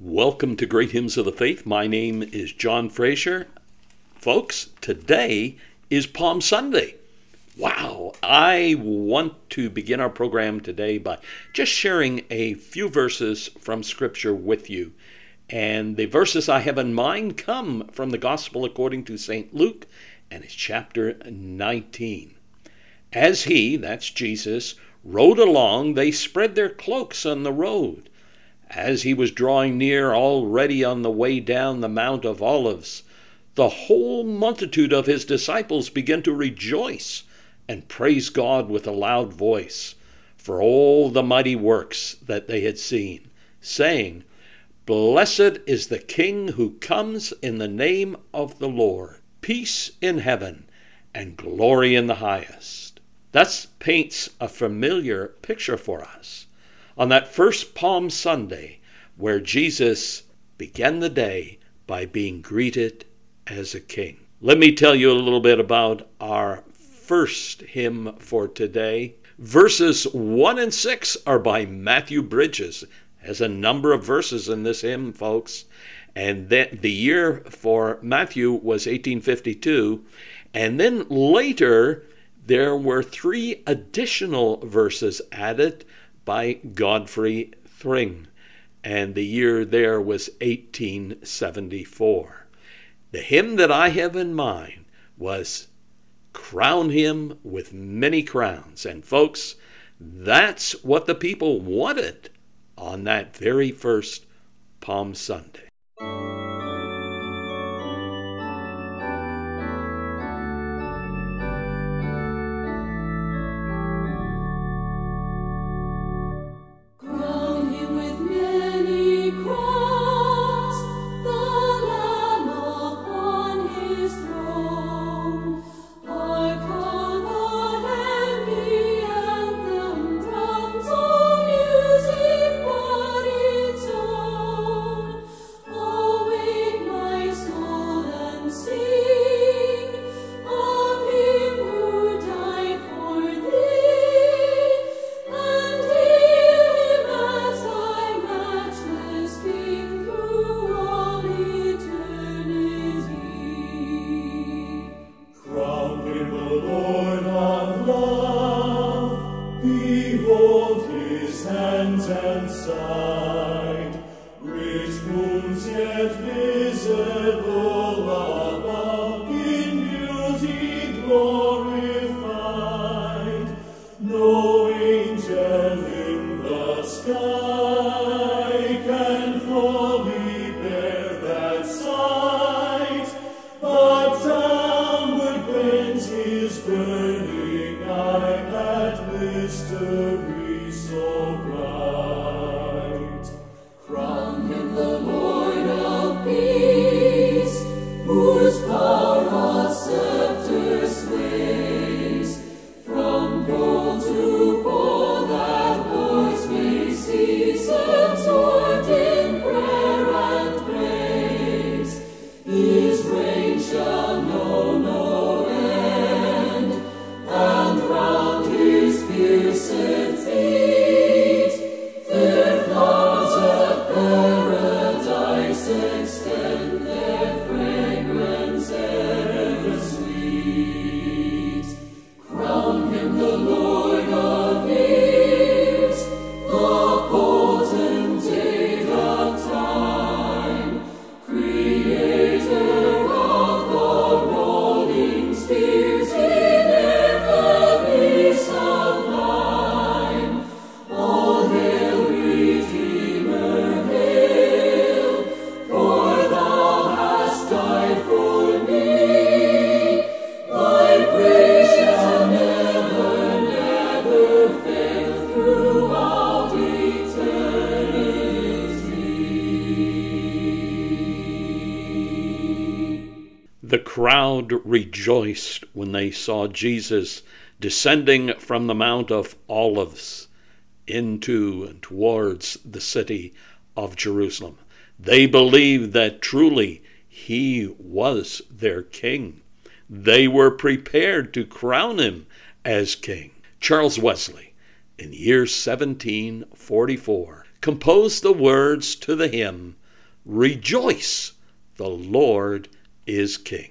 Welcome to Great Hymns of the Faith. My name is John Fraser. Folks, today is Palm Sunday. Wow, I want to begin our program today by just sharing a few verses from Scripture with you. And the verses I have in mind come from the Gospel according to St. Luke, and it's chapter 19. As he, that's Jesus, rode along, they spread their cloaks on the road. As he was drawing near, already on the way down the Mount of Olives, the whole multitude of his disciples began to rejoice and praise God with a loud voice for all the mighty works that they had seen, saying, "Blessed is the King who comes in the name of the Lord. Peace in heaven and glory in the highest." That paints a familiar picture for us on that first Palm Sunday, where Jesus began the day by being greeted as a king. Let me tell you a little bit about our first hymn for today. Verses 1 and 6 are by Matthew Bridges. Has a number of verses in this hymn, folks. And then the year for Matthew was 1852. And then later, there were 3 additional verses added by Godfrey Thring, and the year there was 1874. The hymn that I have in mind was "Crown Him with Many Crowns," and folks, that's what the people wanted on that very first Palm Sunday. The crowd rejoiced when they saw Jesus descending from the Mount of Olives into and towards the city of Jerusalem. They believed that truly he was their king. They were prepared to crown him as king. Charles Wesley, in the year 1744, composed the words to the hymn, Rejoice, the Lord is King.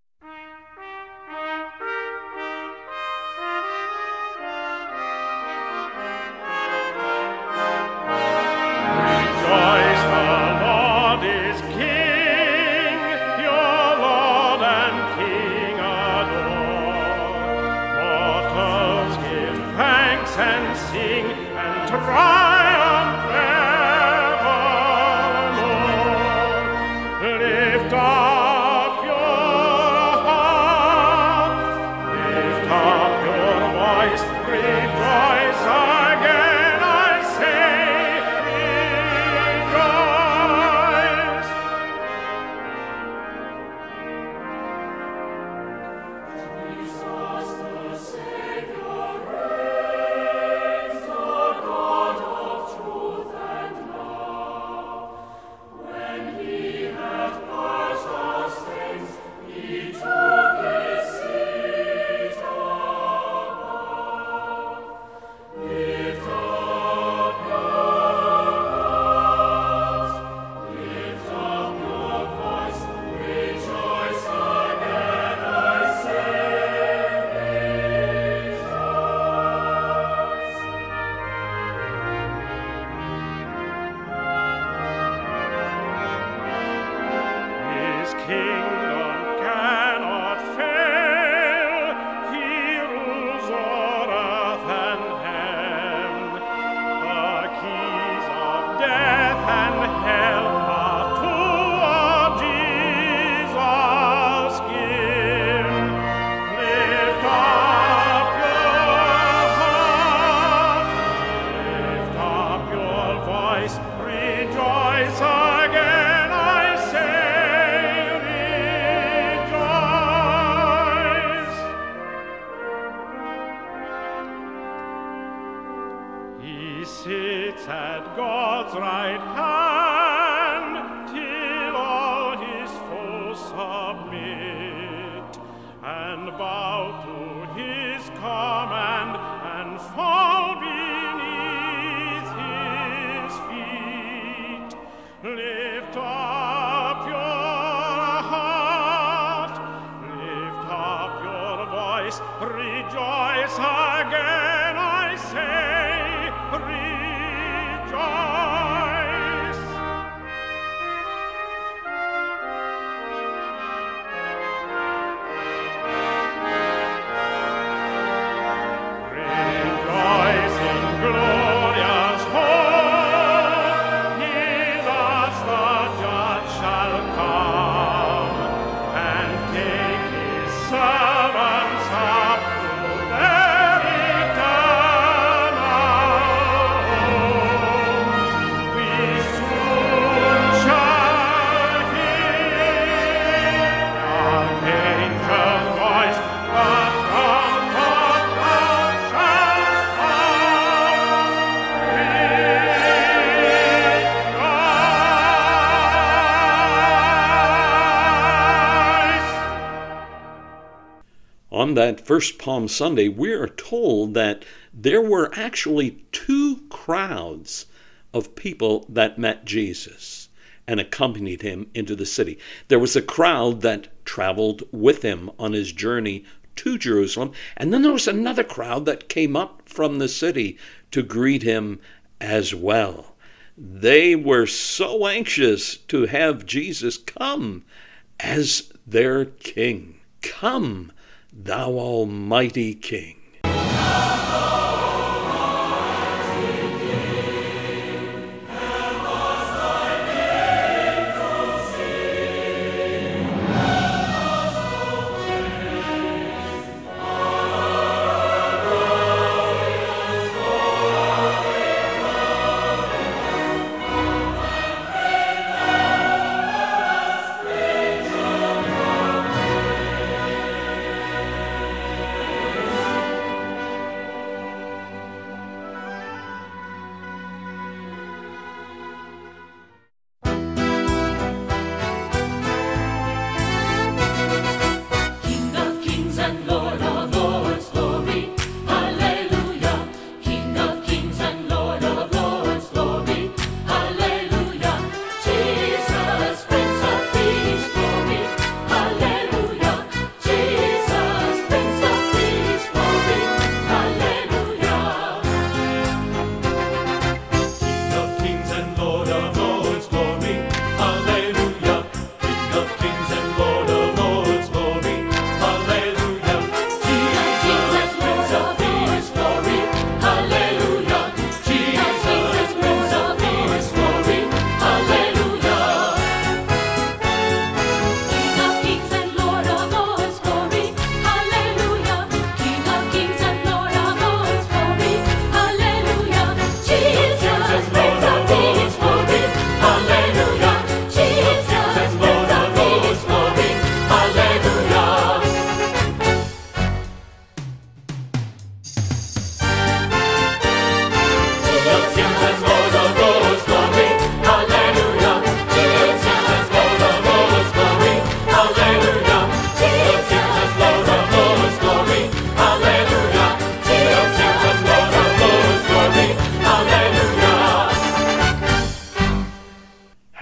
On that first Palm Sunday, we are told that there were actually two crowds of people that met Jesus and accompanied him into the city. There was a crowd that traveled with him on his journey to Jerusalem, and then there was another crowd that came up from the city to greet him as well. They were so anxious to have Jesus come as their king. Come, thou Almighty King.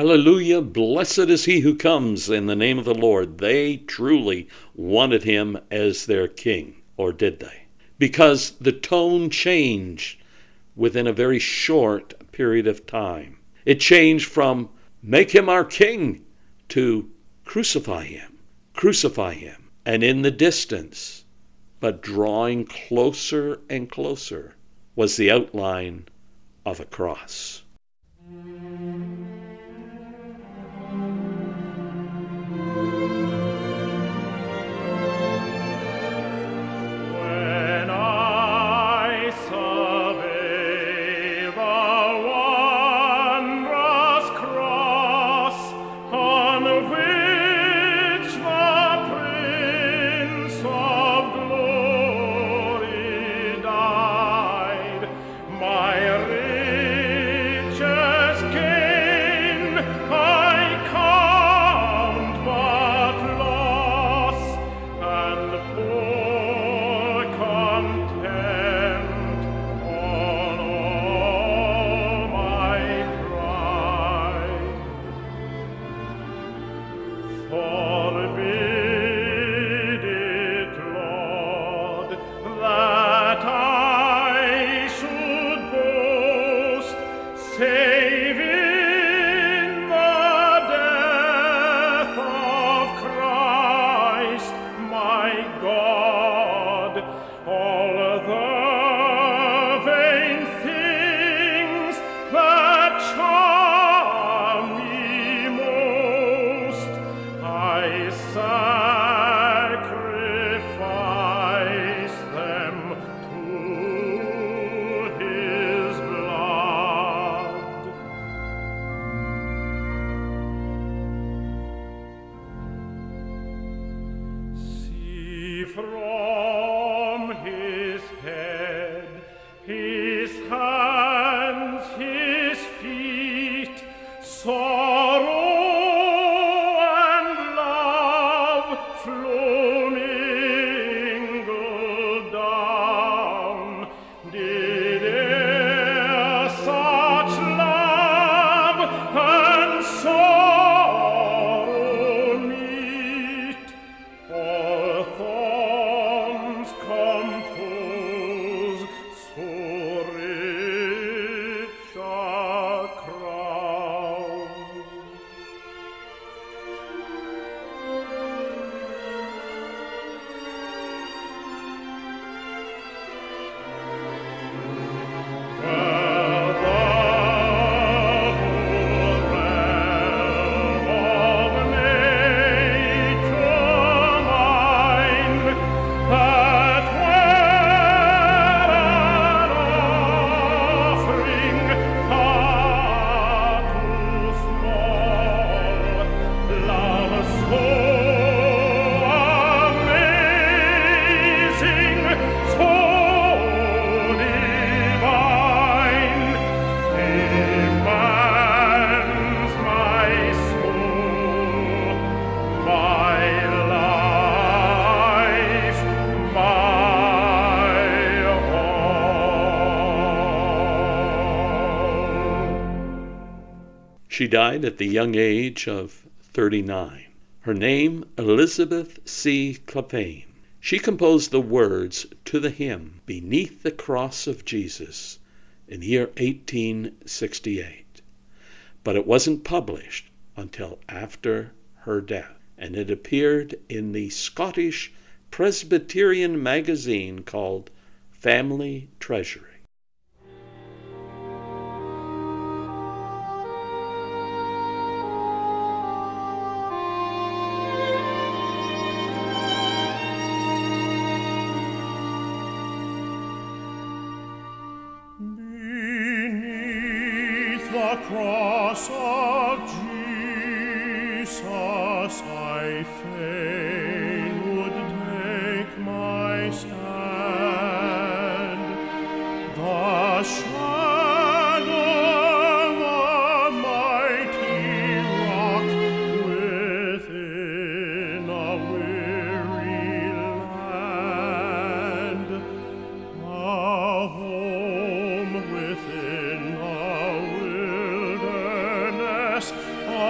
Hallelujah, blessed is he who comes in the name of the Lord. They truly wanted him as their king, or did they? Because the tone changed within a very short period of time. It changed from make him our king to crucify him, crucify him. And in the distance, but drawing closer and closer, was the outline of a cross. She died at the young age of 39. Her name, Elizabeth C. Claphane. She composed the words to the hymn, Beneath the Cross of Jesus, in the year 1868. But it wasn't published until after her death, and it appeared in the Scottish Presbyterian magazine called Family Treasury. Cross of Jesus, I fain would take my stand. The shadow of a mighty rock within a weary land, a home within a wilderness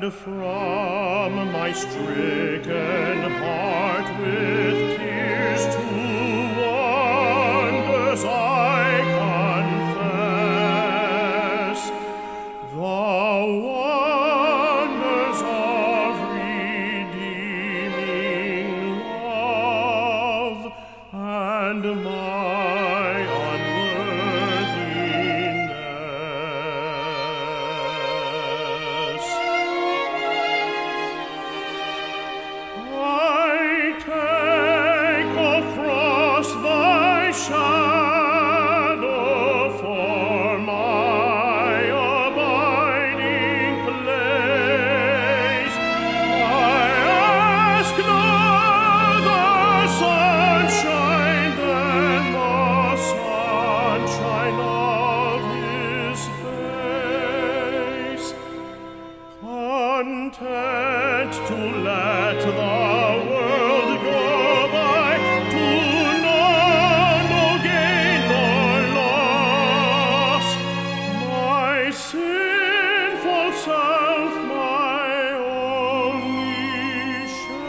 And from my stricken heart with tears to wonders I confess, the wonders of redeeming love and my unworthiness. I take across thy shadow for my abiding place. I ask no other sunshine than the sunshine of his face. Content to let the world go by, to know no gain nor loss. My sinful self, my only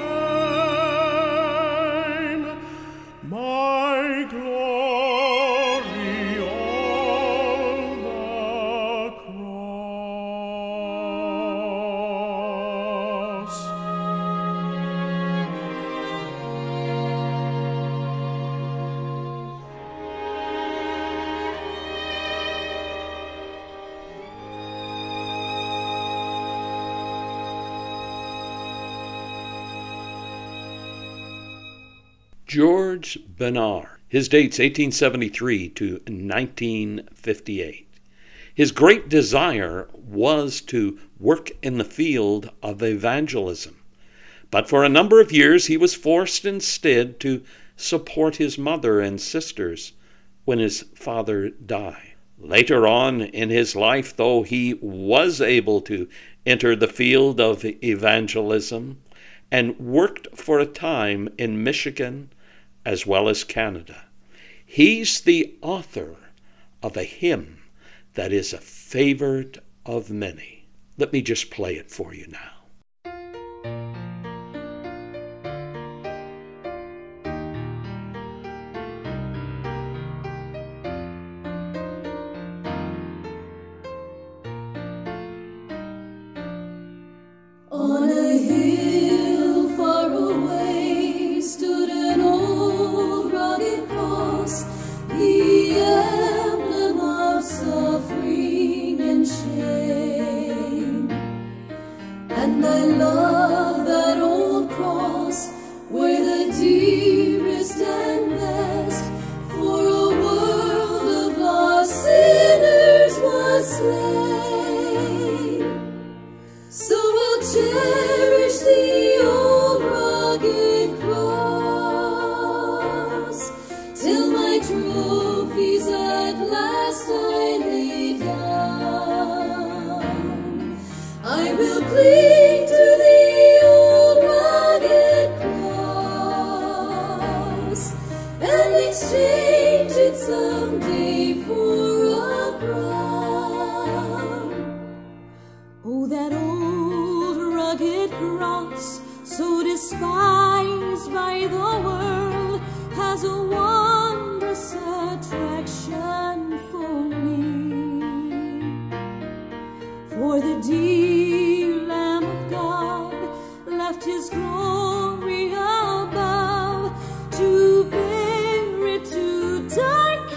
shame, my glory on the cross. George Bernard. His dates 1873 to 1958. His great desire was to work in the field of evangelism, but for a number of years he was forced instead to support his mother and sisters when his father died. Later on in his life, though, he was able to enter the field of evangelism and worked for a time in Michigan as well as Canada. He's the author of a hymn that is a favorite of many. Let me just play it for you now. On a hill far away stood an old rugged cross, the emblem of suffering and shame. And I love that old cross where the dearest and best for a world of lost sinners was slain. So we'll cherish the old rugged cross till my trophies at last I lay down. I will cling to the old rugged cross and exchange it someday for a crown. Oh, that old rugged cross, so despised by the world, has a wondrous attraction for me. For the dear Lamb of God left his glory above to bear it to dark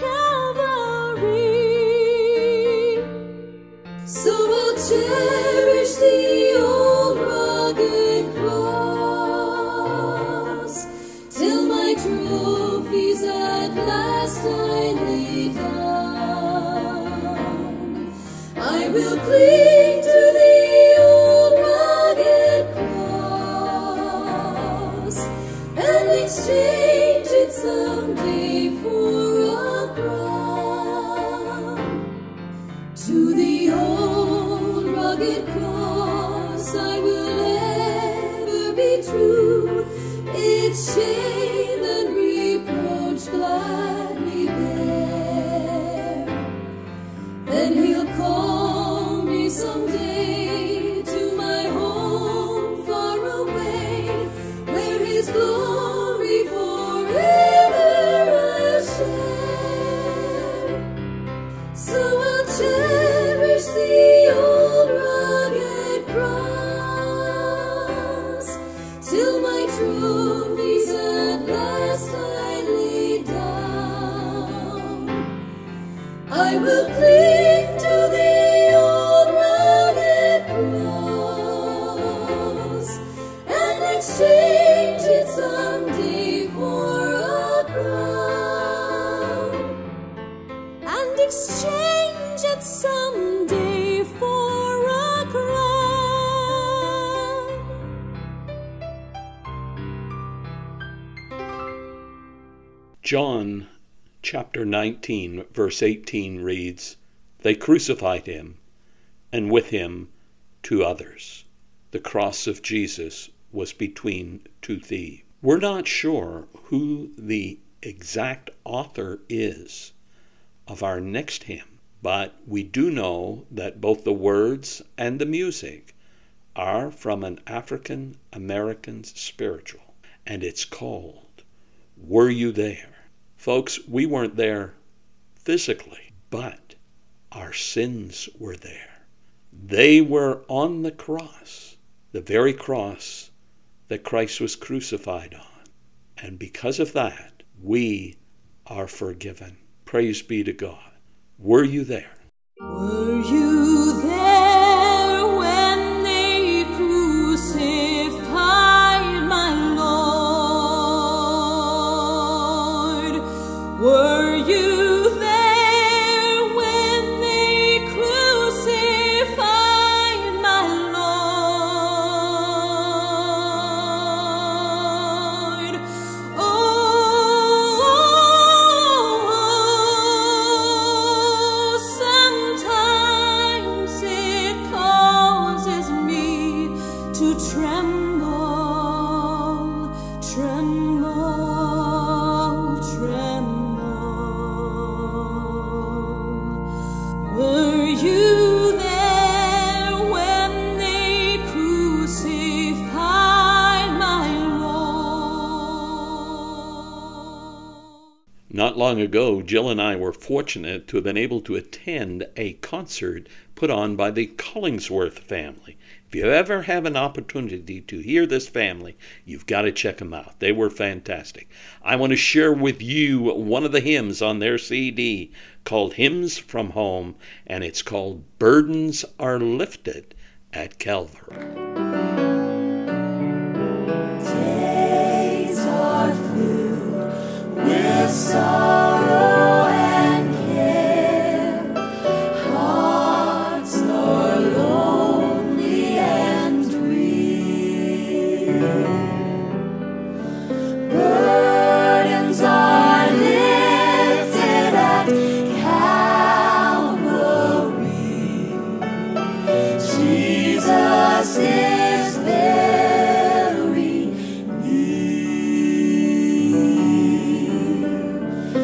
Calvary. So we'll cherish the old rugged cross till my trophies at last I lay down. I will cling to the old rugged cross and exchange it someday for a crown. To the old rugged cross I will ever be true, its shame and reproach gladly bear. Then he'll call me someday I will cling to the old rugged cross and exchange it someday for a crown. And exchange it someday for a crown. John chapter 19, verse 18 reads, "They crucified him, and with him 2 others. The cross of Jesus was between 2 thieves." We're not sure who the exact author is of our next hymn, but we do know that both the words and the music are from an African American spiritual, and it's called "Were You There?" Folks, we weren't there physically, but our sins were there. They were on the cross, the very cross that Christ was crucified on. And because of that, we are forgiven. Praise be to God. Were you there? Were you there when they crucified my Lord? Were you there when they crucified my Lord? Oh, sometimes it causes me to tremble, tremble, tremble. Were you there when they crucified my Lord? Not long ago, Jill and I were fortunate to have been able to attend a concert put on by the Collingsworth family. If you ever have an opportunity to hear this family, you've got to check them out. They were fantastic. I want to share with you one of the hymns on their CD called Hymns from Home, and it's called Burdens Are Lifted at Calvary. Days are filled with sorrow and care. Hearts are lonely and drear. Burdens are lifted at Calvary. Jesus is very near.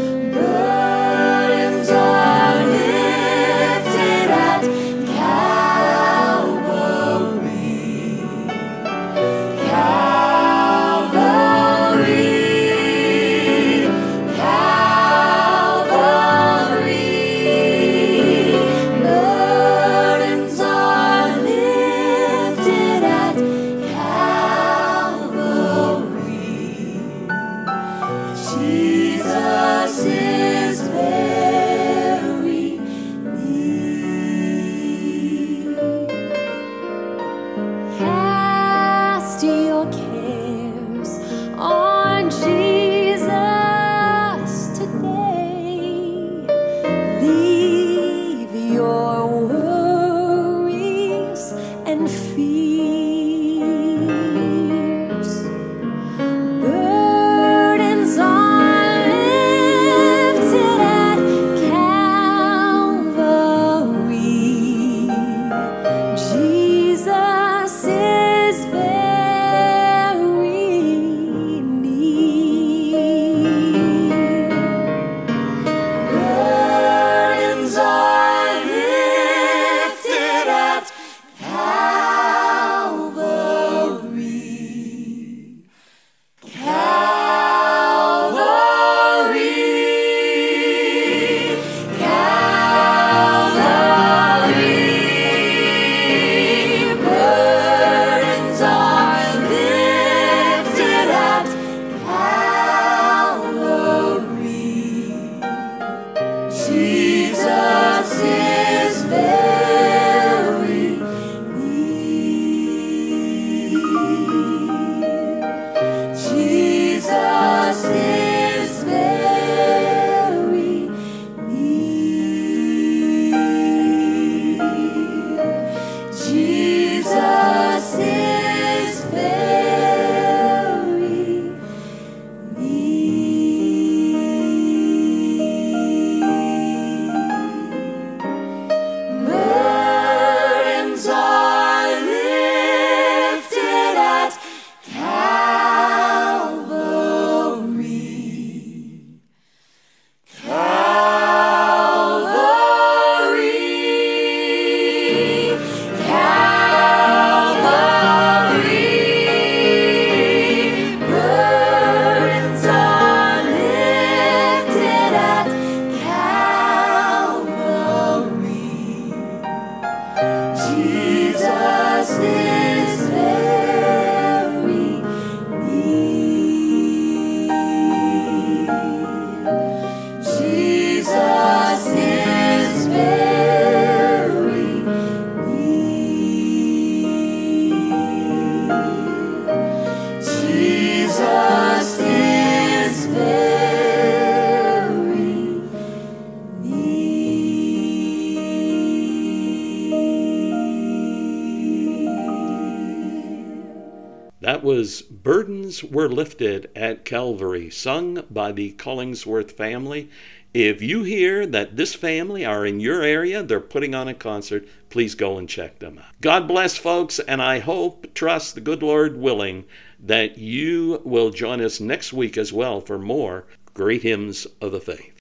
was Burdens Were Lifted at Calvary, sung by the Collingsworth family. If you hear that this family are in your area, they're putting on a concert, please go and check them out. God bless, folks, and I trust the good Lord willing, that you will join us next week as well for more great hymns of the faith.